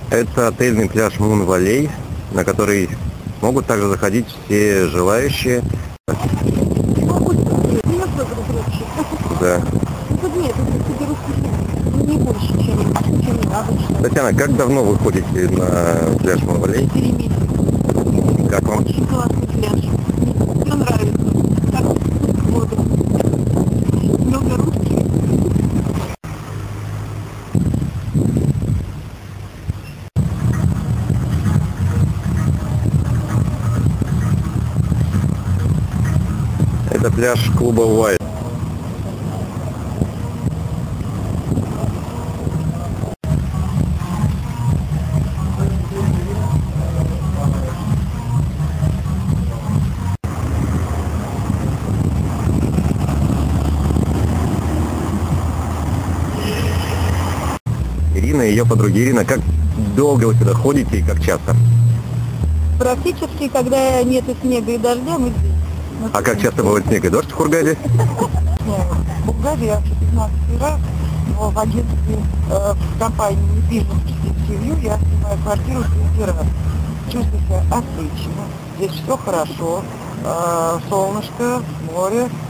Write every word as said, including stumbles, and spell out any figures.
Это отельный пляж Мун Валей, на который могут также заходить все желающие. Да. Татьяна, как давно вы ходите на пляж Мун Валей? Четыре месяца. Как вам? Очень классный пляж. Все нравится. Так, воду. Много русских. Это пляж клуба White. Ирина и ее подруги. Ирина, как долго вы сюда ходите и как часто? Практически, когда нет снега и дождя, мы здесь. А как часто бывает снег и дождь в Хургаде? В Хургаде я пятнадцатый раз, но в агентстве, э, в компании недвижимости «Севью» я снимаю квартиру третий раз. Чувствую себя отлично, здесь все хорошо, э, солнышко, море.